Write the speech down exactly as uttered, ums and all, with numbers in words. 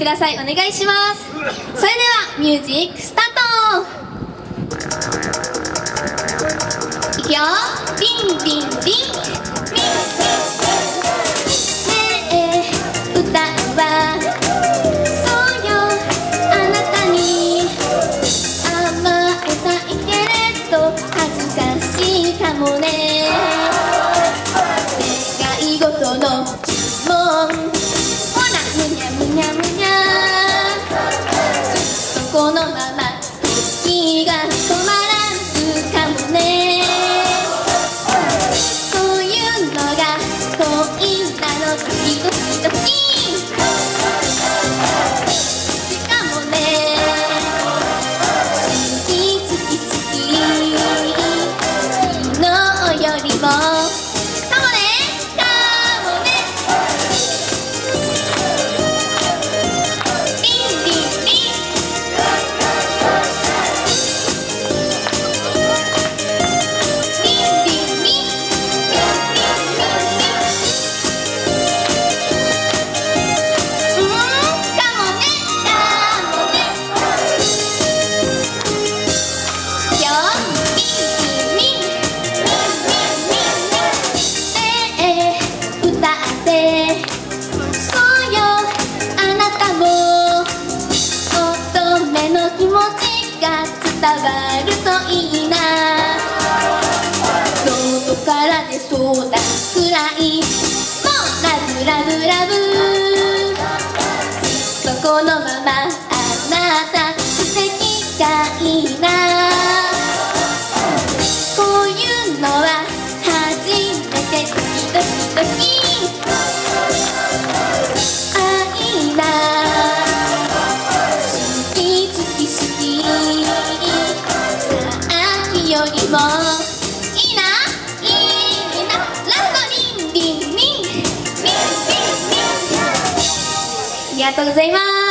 ください。お願いします。それではミュージックスタート。いくよ。リンリンリンリンリン。このまま時が止まらんかもね。そういうのが恋なの。ドキドキドキ。しかもね、好き好き好き。昨日よりもかもねかもね。リンリンリン。伝わるといいな。喉から出そうなくらいもうラブラブラブ。ずっとこのままあなた素敵がいいな。こういうのは初めてドキドキドキ。あいいな。好き好き好き。よりもいいな、いいな。ラストリンリンリンリンリンリン。ありがとうございます。